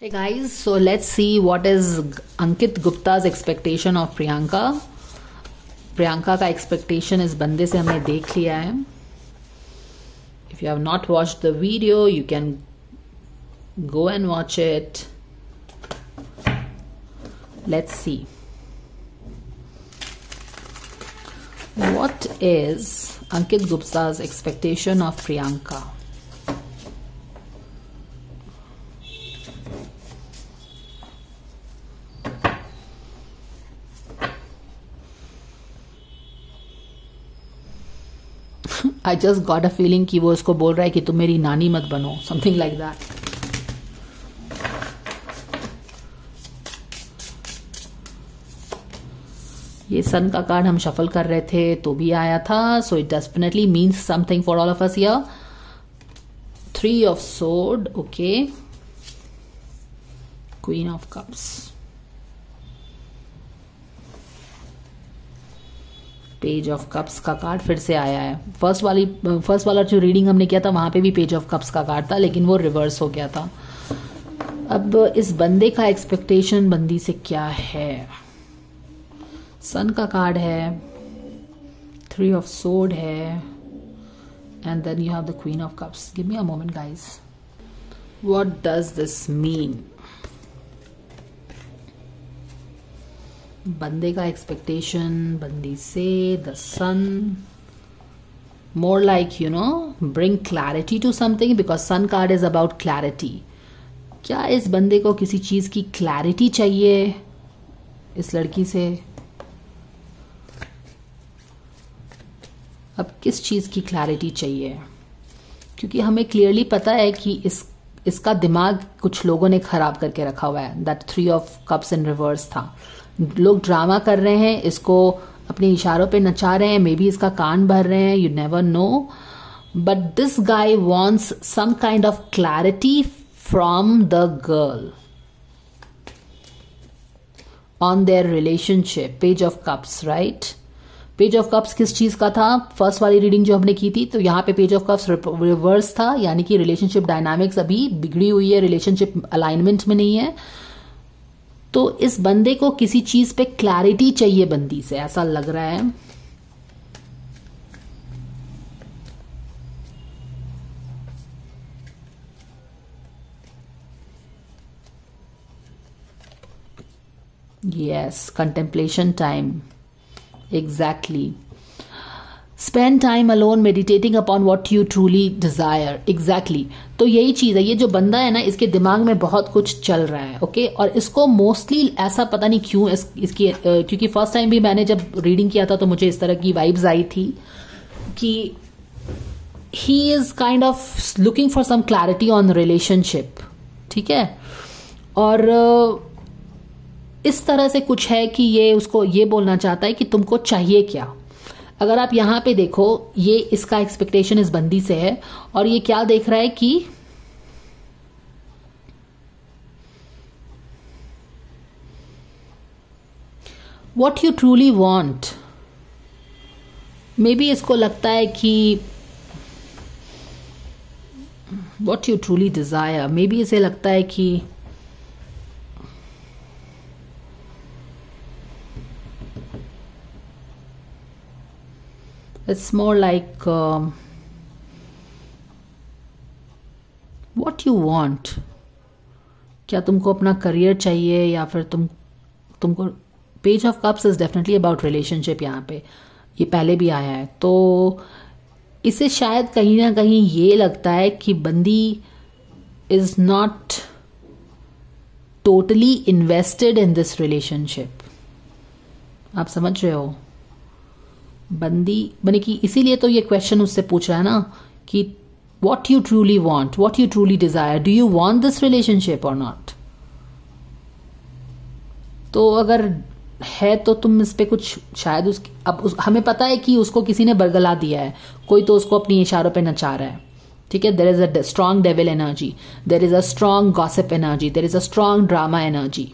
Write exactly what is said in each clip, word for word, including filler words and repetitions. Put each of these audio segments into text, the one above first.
Hey guys, so let's see what is Ankit Gupta's expectation of Priyanka. Priyanka का expectation इस बंदे से हमने देख लिया है. If you have not watched the video, you can go and watch it. Let's see. What is Ankit Gupta's expectation of Priyanka? I just got a feeling कि वो इसको बोल रहा है कि तुम मेरी नानी मत बनो, something like that. ये सन का कार्ड हम शफल कर रहे थे तो भी आया था, so it definitely means something for all of us here. Three of sword, okay. Queen of cups. Page of cups का कार्ड फिर से आया है. फर्स्ट वाली फर्स्ट वाला जो रीडिंग हमने किया था वहां पे भी पेज ऑफ कप्स का कार्ड था, लेकिन वो रिवर्स हो गया था. अब इस बंदे का एक्सपेक्टेशन बंदी से क्या है? सन का कार्ड है, थ्री ऑफ सोर्ड है, and then you have the queen of cups. Give me a moment guys. What does this mean? बंदे का एक्सपेक्टेशन बंदी से, the sun, more like you know bring clarity to something, because sun card is about clarity. क्या इस बंदे को किसी चीज की क्लैरिटी चाहिए इस लड़की से? अब किस चीज की क्लैरिटी चाहिए? क्योंकि हमें क्लियरली पता है कि इस इसका दिमाग कुछ लोगों ने खराब करके रखा हुआ है. That three of cups in reverse था. लोग ड्रामा कर रहे हैं, इसको अपने इशारों पे नचा रहे हैं, मे बी इसका कान भर रहे हैं, you never know. But this guy wants some kind of clarity from the girl on their relationship. Page of cups, right? Page of cups किस चीज का था? फर्स्ट वाली रीडिंग जो हमने की थी, तो यहाँ पे पेज ऑफ कप्स रिवर्स था, यानी कि रिलेशनशिप डायनामिक्स अभी बिगड़ी हुई है, रिलेशनशिप अलाइनमेंट में नहीं है. तो इस बंदे को किसी चीज पे क्लैरिटी चाहिए बंदी से, ऐसा लग रहा है. Yes, contemplation time. Exactly. Spend time alone meditating upon what you truly desire. Exactly. तो यही चीज है. ये जो बंदा है ना, इसके दिमाग में बहुत कुछ चल रहा है, ओके okay? और इसको मोस्टली ऐसा पता नहीं क्यों इस, इसकी uh, क्योंकि फर्स्ट टाइम भी मैंने जब रीडिंग किया था तो मुझे इस तरह की वाइब्स आई थी कि he is kind of looking for some clarity on relationship. ठीक है? और uh, इस तरह से कुछ है कि ये उसको ये बोलना चाहता है कि तुमको चाहिए क्या. अगर आप यहां पे देखो, ये इसका एक्सपेक्टेशन इस बंदी से है, और ये क्या देख रहा है कि what you truly want. Maybe इसको लगता है कि what you truly desire, maybe इसे लगता है कि it's more like um, what you want. क्या तुमको अपना करियर चाहिए, या फिर तुम तुमको page of cups is definitely about relationship. यहाँ पे ये पहले भी आया है, तो इसे शायद कहीं ना कहीं ये लगता है कि बंदी is not totally invested in this relationship. आप समझ रहे हो? बंदी बने कि इसीलिए तो ये क्वेश्चन उससे पूछ रहा है ना कि what you truly want, what you truly desire, do you want this relationship और नॉट. तो अगर है तो तुम इस पे कुछ शायद उस अब उस, हमें पता है कि उसको किसी ने बरगला दिया है, कोई तो उसको अपनी इशारों पे नचा रहा है. ठीक है? There is a strong devil energy, there is a strong gossip energy, there is a strong drama energy.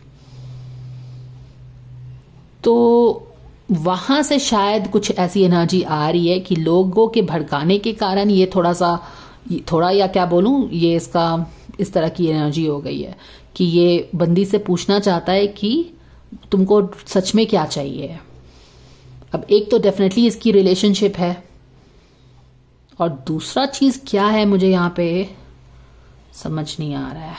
तो वहां से शायद कुछ ऐसी एनर्जी आ रही है कि लोगों के भड़काने के कारण ये थोड़ा सा थोड़ा या क्या बोलूं, ये इसका इस तरह की एनर्जी हो गई है कि ये बंदी से पूछना चाहता है कि तुमको सच में क्या चाहिए। अब एक तो डेफिनेटली इसकी रिलेशनशिप है, और दूसरा चीज क्या है मुझे यहां पे समझ नहीं आ रहा है।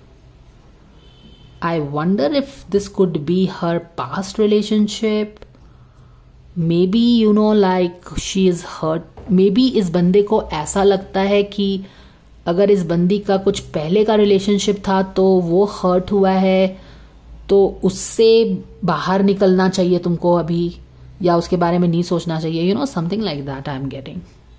I wonder if this could be her past relationship. Maybe you know like she is hurt. Maybe इस बंदे को ऐसा लगता है कि अगर इस बंदी का कुछ पहले का रिलेशनशिप था तो वो हर्ट हुआ है, तो उससे बाहर निकलना चाहिए तुमको अभी, या उसके बारे में नहीं सोचना चाहिए। You know something like that I am getting.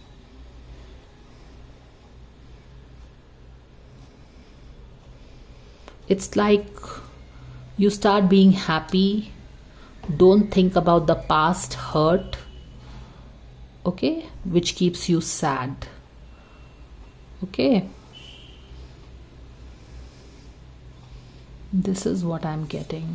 It's like you start being happy. Don't think about the past hurt, okay, which keeps you sad. Okay, this is what I'm getting.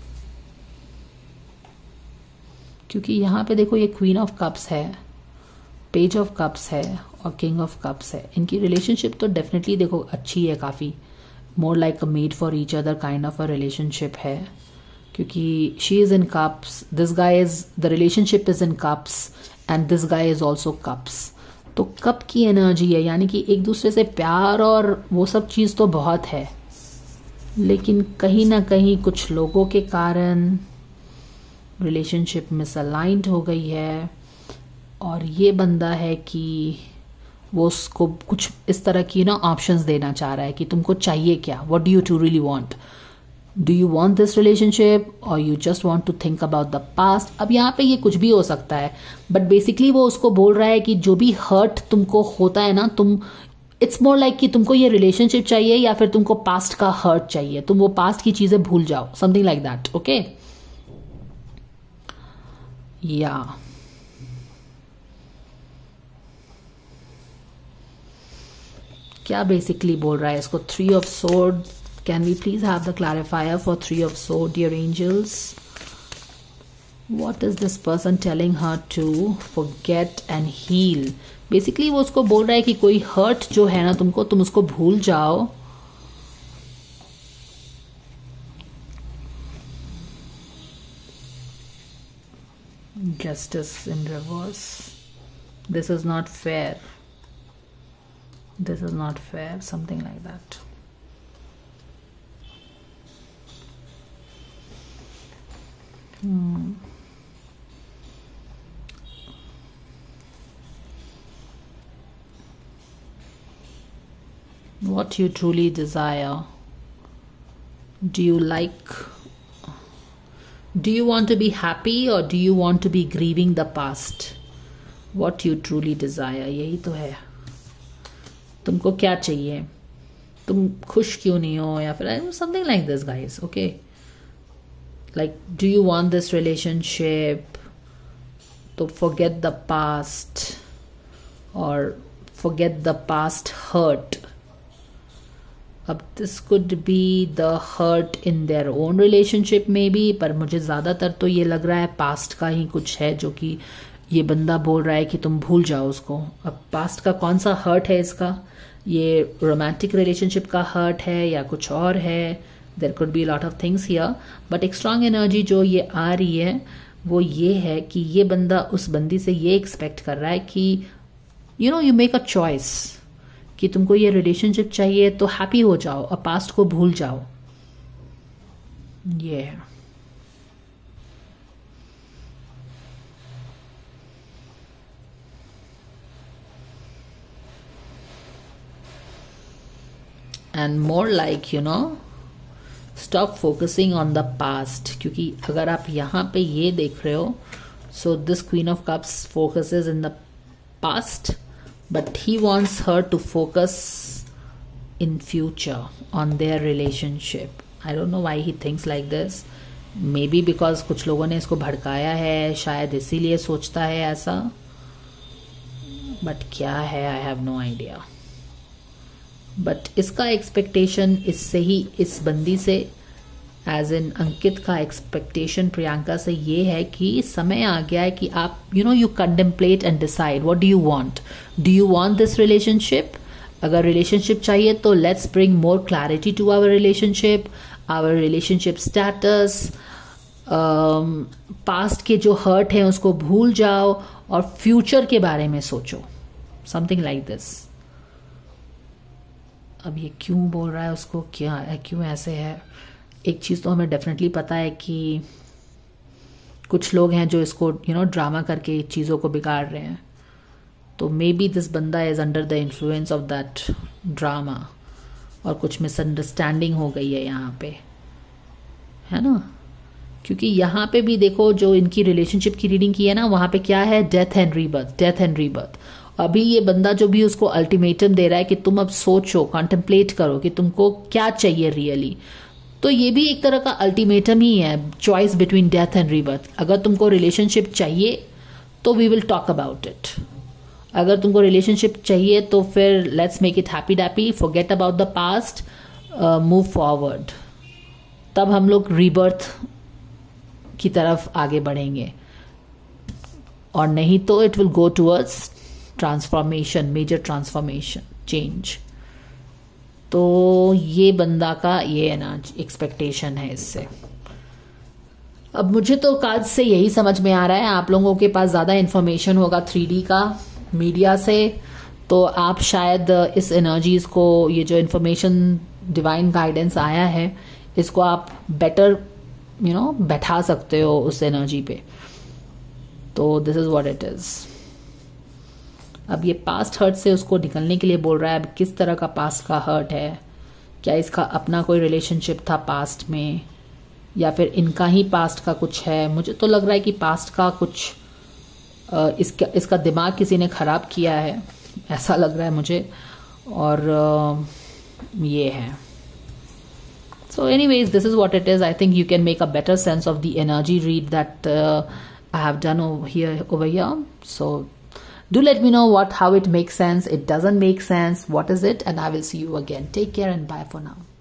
क्योंकि यहाँ पे देखो ये queen of cups है, page of cups है और king of cups है। इनकी रिलेशनशिप तो डेफिनेटली देखो अच्छी है, काफ़ी more like a made for each other kind of a relationship है, क्योंकि she is in cups, this guy is, the relationship is in cups and this guy is also cups. तो cup की energy है, यानी कि एक दूसरे से प्यार और वो सब चीज़ तो बहुत है, लेकिन कहीं ना कहीं कुछ लोगों के कारण रिलेशनशिप मिसअलाइंड हो गई है। और ये बंदा है कि वो उसको कुछ इस तरह की ना ऑप्शंस देना चाह रहा है कि तुमको चाहिए क्या, what do you to really want, do you want this relationship और you just want to think about the past. अब यहाँ पे ये कुछ भी हो सकता है, बट बेसिकली वो उसको बोल रहा है कि जो भी हर्ट तुमको होता है ना, तुम इट्स मोर लाइक कि तुमको ये रिलेशनशिप चाहिए या फिर तुमको पास्ट का हर्ट चाहिए, तुम वो पास्ट की चीजें भूल जाओ, समथिंग लाइक दैट। ओके, या क्या बेसिकली बोल रहा है इसको? Three of sword. Can we please have the clarifier for three of sword, dear angels? What is this person telling her to forget and heal? Basically वो उसको बोल रहा है कि कोई हर्ट जो है ना तुमको, तुम उसको भूल जाओ। Justice in reverse. This is not fair. This is not fair. Something like that. Hmm. What you truly desire. Do you like? Do you want to be happy or do you want to be grieving the past? What you truly desire. यही तो है, तुमको क्या चाहिए, तुम खुश क्यों नहीं हो, या फिर something like this guys. Okay, like do you want this relationship to forget the past or forget the past hurt? अब this could be the hurt in their own relationship में भी, पर मुझे ज़्यादातर तो ये लग रहा है पास्ट का ही कुछ है जो कि ये बंदा बोल रहा है कि तुम भूल जाओ उसको। अब पास्ट का कौन सा हर्ट है इसका? ये रोमांटिक रिलेशनशिप का हर्ट है या कुछ और है? There could be lot of things here, but एक स्ट्रांग एनर्जी जो ये आ रही है वो ये है कि ये बंदा उस बंदी से ये एक्सपेक्ट कर रहा है कि you know you make a choice कि तुमको ये रिलेशनशिप चाहिए तो हैप्पी हो जाओ और पास्ट को भूल जाओ। ये and more like you know stop focusing on the past, क्योंकि अगर आप यहाँ पे ये देख रहे हो, so this queen of cups focuses in the past, but he wants her to focus in future on their relationship. I don't know why he thinks like this. Maybe because कुछ लोगों ने इसको भड़काया है, शायद इसीलिए सोचता है ऐसा, but क्या है I have no idea. But इसका एक्सपेक्टेशन इससे ही, इस बंदी से, एज इन अंकित का एक्सपेक्टेशन प्रियंका से ये है कि समय आ गया है कि आप you know you contemplate and decide what do you want. Do you want this relationship अगर रिलेशनशिप चाहिए तो let's bring more clarity to our relationship, our relationship status, past के जो हर्ट हैं उसको भूल जाओ और फ्यूचर के बारे में सोचो, समथिंग लाइक दिस। अब ये क्यों बोल रहा है, उसको क्या है, क्यों ऐसे है? एक चीज़ तो हमें डेफिनेटली पता है कि कुछ लोग हैं जो इसको यू नो ड्रामा करके चीज़ों को बिगाड़ रहे हैं, तो मे बी दिस बंदा is under the influence of that drama और कुछ मिसअंडरस्टैंडिंग हो गई है यहाँ पे, है ना? क्योंकि यहाँ पे भी देखो जो इनकी रिलेशनशिप की रीडिंग की है ना, वहाँ पे क्या है, death and rebirth, death and rebirth. अभी ये बंदा जो भी उसको अल्टीमेटम दे रहा है कि तुम अब सोचो, कॉन्टेम्पलेट करो कि तुमको क्या चाहिए रियली, तो ये भी एक तरह का अल्टीमेटम ही है, choice between death and rebirth. अगर तुमको रिलेशनशिप चाहिए तो we will talk about it, अगर तुमको रिलेशनशिप चाहिए तो फिर let's make it happy dappy, forget about the past, move forward, तब हम लोग रीबर्थ की तरफ आगे बढ़ेंगे, और नहीं तो it will go towards transformation, major transformation, change. तो ये बंदा का ये है ना एक्सपेक्टेशन है इससे। अब मुझे तो कार्ड से यही समझ में आ रहा है, आप लोगों के पास ज़्यादा इन्फॉर्मेशन होगा थ्री डी का, मीडिया से, तो आप शायद इस एनर्जीज को, ये जो इन्फॉर्मेशन डिवाइन गाइडेंस आया है, इसको आप बेटर यू नो बैठा सकते हो उस एनर्जी पे। तो this is what it is. अब ये पास्ट हर्ट से उसको निकलने के लिए बोल रहा है। अब किस तरह का पास्ट का हर्ट है, क्या इसका अपना कोई रिलेशनशिप था पास्ट में, या फिर इनका ही पास्ट का कुछ है? मुझे तो लग रहा है कि पास्ट का कुछ आ, इसका इसका दिमाग किसी ने खराब किया है, ऐसा लग रहा है मुझे, और आ, ये है। So anyways, this is what it is. I think you can make a better sense of the energy read that uh, I have done over here, over here. So do let me know what, how it makes sense. It doesn't make sense. What is it? And I will see you again. Take care and bye for now.